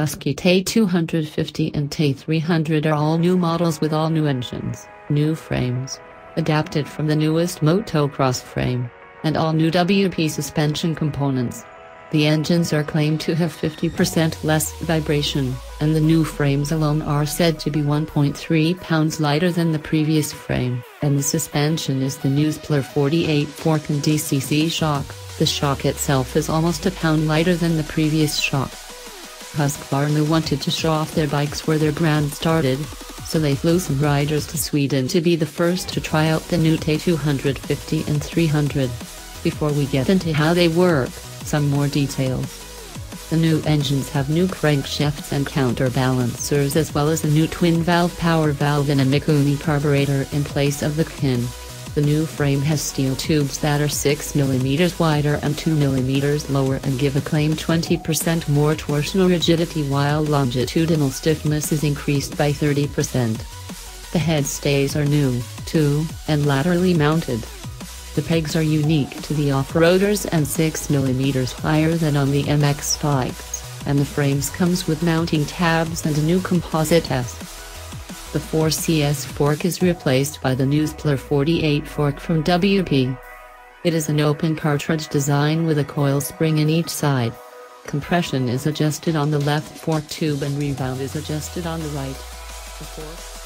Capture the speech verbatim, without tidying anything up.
Husky T E two fifty and T E three hundred are all new models with all new engines, new frames, adapted from the newest motocross frame, and all new W P suspension components. The engines are claimed to have fifty percent less vibration, and the new frames alone are said to be one point three pounds lighter than the previous frame, and the suspension is the new Xplor forty-eight fork and D C C shock. The shock itself is almost a pound lighter than the previous shock. Husqvarna wanted to show off their bikes where their brand started, so they flew some riders to Sweden to be the first to try out the new T E two fifty and three hundred. Before we get into how they work, some more details. The new engines have new crankshafts and counterbalancers, as well as a new twin-valve power valve and a Mikuni carburetor in place of the K I N. The new frame has steel tubes that are six millimeters wider and two millimeters lower and give a claimed twenty percent more torsional rigidity, while longitudinal stiffness is increased by thirty percent. The head stays are new, too, and laterally mounted. The pegs are unique to the off-roaders and six millimeters higher than on the M X spikes, and the frames comes with mounting tabs and a new composite S. The four C S fork is replaced by the new Xplor forty-eight fork from W P. It is an open cartridge design with a coil spring in each side. Compression is adjusted on the left fork tube and rebound is adjusted on the right. The fork